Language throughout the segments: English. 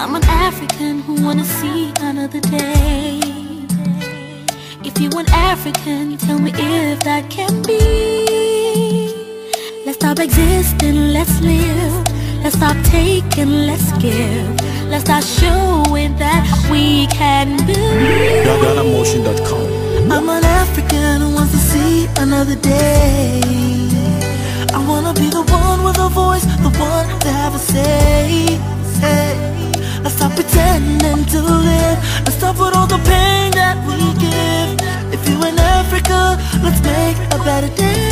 I'm an African who wanna see another day. If you an African, tell me if that can be. Let's stop existing, let's live. Let's stop taking, let's give. Let's start showing that we can build. GhanaMotion.com. I'm an African who wants to see another day. I wanna be the one with a voice, the one to have a say. Let's stop pretending to live. Let's stop with all the pain that we give. If you're in Africa, let's make a better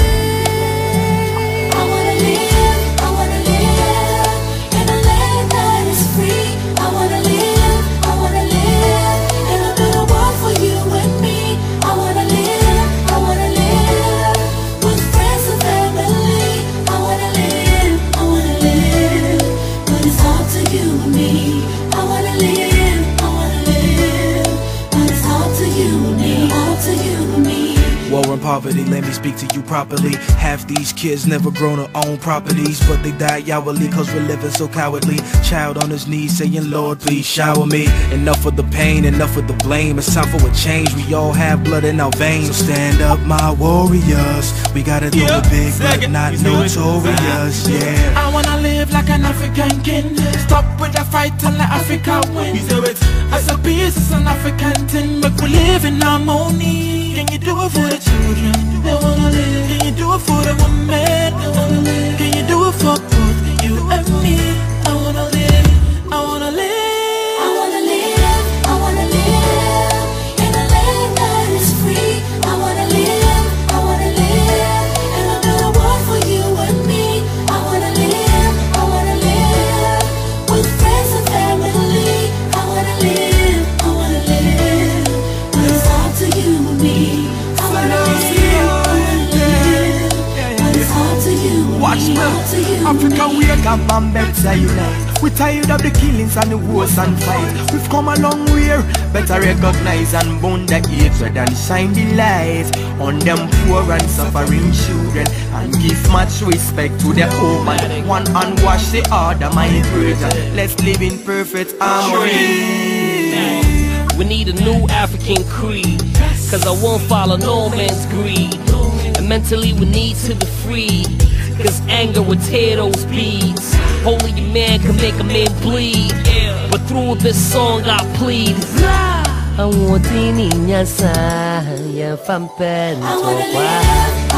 day. I wanna live, I wanna live in a land that is free. I wanna live in a better world for you and me. I wanna live with friends and family. I wanna live, but it's hard to you and me. I wanna live, but it's hard to you and me, hard to you and me. War and poverty, let me speak to you properly. Half these kids never grown to own properties, but they die hourly cause we're living so cowardly. Child on his knees saying, Lord, please shower me. Enough of the pain, enough of the blame. It's time for a change, we all have blood in our veins. So stand up, my warriors. We gotta do it big, but not notorious, yeah. I wanna live like an African king. Stop with the fight and let Africa win. As a piece, it's an African thing. But we live in harmony. Can you do it for the children? They wanna live. Can you do it for the women? They wanna live. Can you do it for both you and me? I wanna live. I wanna live. I wanna live, I wanna live in a land that is free. I wanna live in a better world for you and me. I wanna live with friends and family. I wanna live, but it's hard to you and me. I wanna live, but it's hard to you and Watch me. me, Hard to you and Africa me. wake up and better unite. We tired of the killings and the wars and fight. We've come a long way, better recognize and bond the hatred and shine the light on them poor and suffering children, and give much respect to the woman. One and wash the other, my brother. Let's live in perfect harmony. We need a new African creed, cause I won't follow no man's greed. And mentally we need to be free, cause anger will tear those beads. Only a man can make a man bleed, but through this song I plead. I want